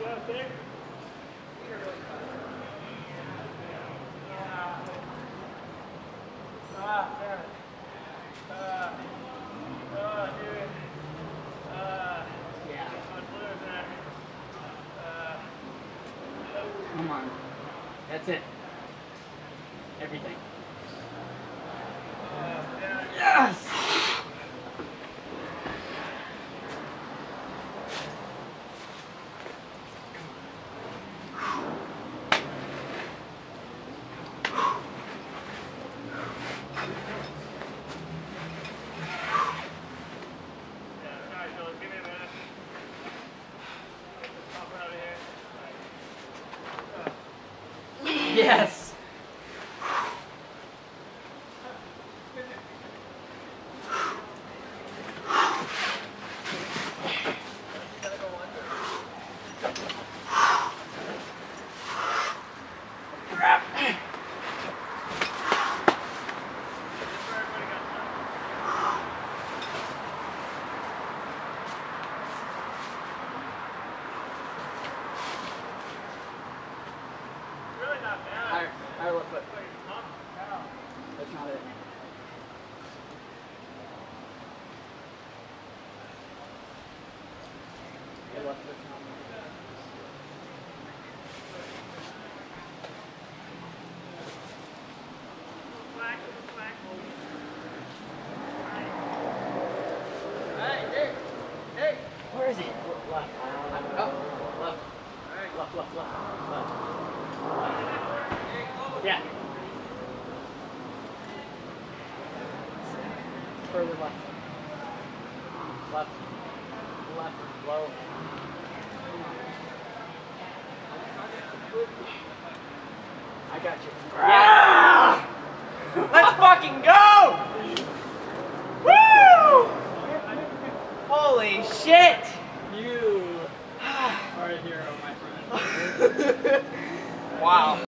Come on. That's it. Everything. Yes! Yes! Higher left foot. That's not it. Your left foot's not it. Hey! Where is he? Left. Oh, left. Left. Yeah. Further left. Left. Low. I got you. Yeah! Let's fucking go! Woo! Holy shit! You are a hero, my friend. Wow.